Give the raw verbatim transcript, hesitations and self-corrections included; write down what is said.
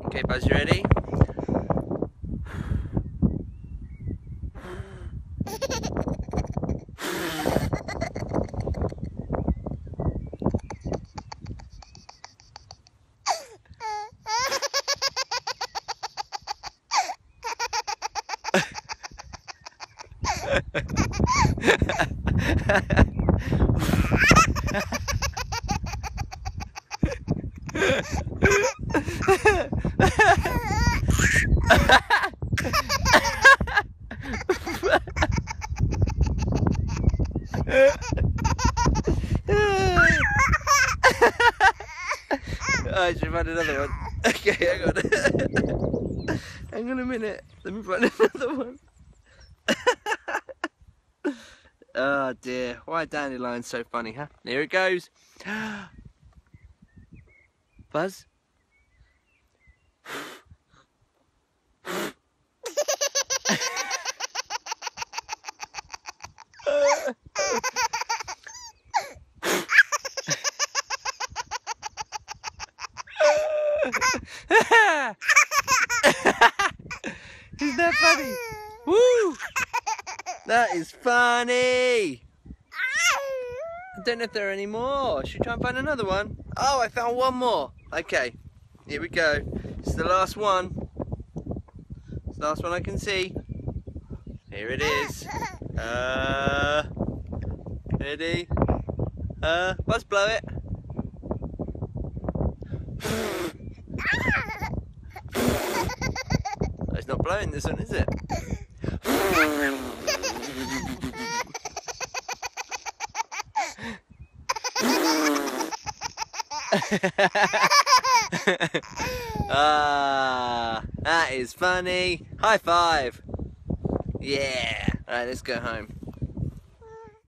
Okay, Buzz, you ready? Oh, I should find another one. Okay, hang on. Hang on a minute. Let me find another one. Oh dear, why are dandelions so funny, huh? Here it goes. Buzz? Isn't that funny? Woo! That is funny! I don't know if there are any more. Should we try and find another one? Oh, I found one more. Okay, here we go. This is the last one. It's the last one I can see. Here it is. Uh, ready? Uh, Buzz, blow it. Oh, it's not blowing this one, is it? Ah, that is funny. High five. Yeah. Alright, let's go home.